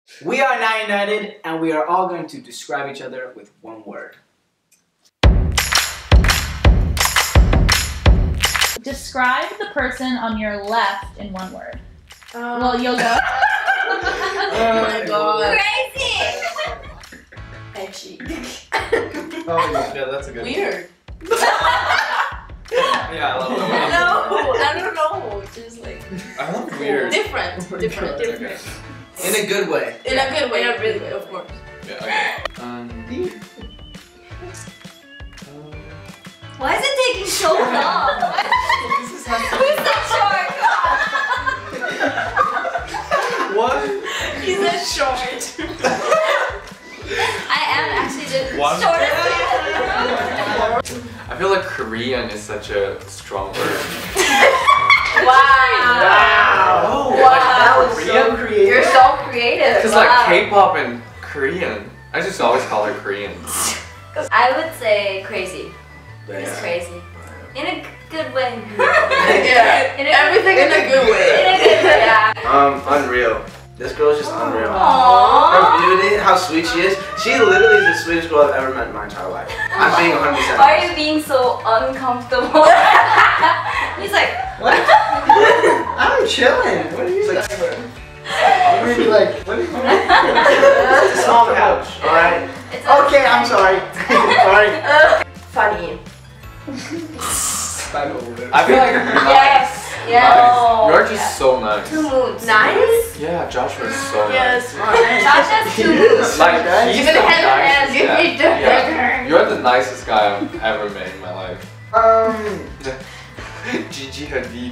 We are Not United, and we are all going to describe each other with one word. Describe the person on your left in one word. Well, you'll go. Oh my god. Crazy! Edgy. Oh yeah, that's a good Weird. Yeah, I love it. No, I don't know. Just like I love weird. different. Okay. In a good way. In a good way, in a really good, of course. Yeah, okay. Why is it taking so long? Who's so short? What? He's a short. I am actually the What? shortest. I feel like Korean is such a strong word. Wow. Oh, Wow. that was so creative. You're so creative. Because like K-pop and Korean, I just always call her Korean. I would say crazy. Yeah. It's crazy. In a good way. Yeah. Everything in a good way. In a good way, yeah. Unreal. This girl is just unreal. Aww. Her beauty, how sweet she is. She literally is the sweetest girl I've ever met in my entire life. I'm being 100% Why are you being so uncomfortable? He's like, What? I'm chilling. What are you like? What are you like? What are you It's a small couch, alright? it's Okay, I'm sorry. Sorry. Funny. I feel like Yes. Yes. nice. You're just so nice. two moods. Nice? Yeah, Joshua's so Yes. Josh has two moods. nice. Like, he's Give the it a hand, nicest. give Yeah. me the Yeah. You're the nicest guy I've ever met in my life. Gigi Hadid.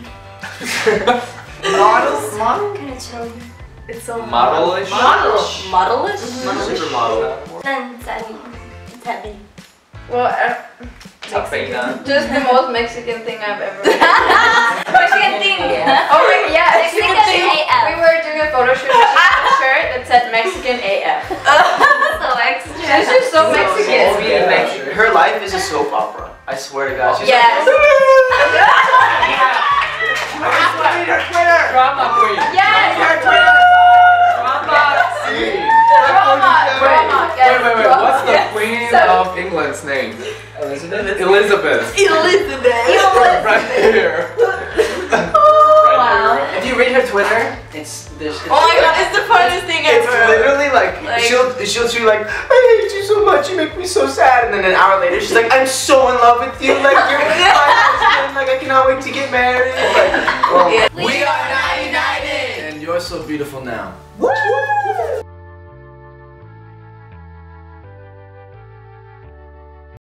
Model? Can I show you? It's so Modelish? Modelish? Supermodel. Then it's heavy. It's heavy. Well, Tapena. just the most Mexican thing I've ever done. Mexican thing. Oh my yeah, Mexican Mexican thing. AF. We were doing a photo shoot. She had a shirt that said Mexican AF. So extra. She's just so Mexican. Yeah. Her life is a soap opera. I swear to God. She's Yes. Drama queen. Yes. Drama. Wait. What's the queen of England's name? Elizabeth? Elizabeth. Elizabeth. Right here. Wow. If you read her Twitter, it's this. Oh my god, it's the funniest thing It's ever. literally like she'll be like, I hate you so much, you make me so sad, and then an hour later she's like, I'm so in love with you, like you're my husband, like I cannot wait to get married. Like, Yeah. We are Not United! And you're so beautiful now.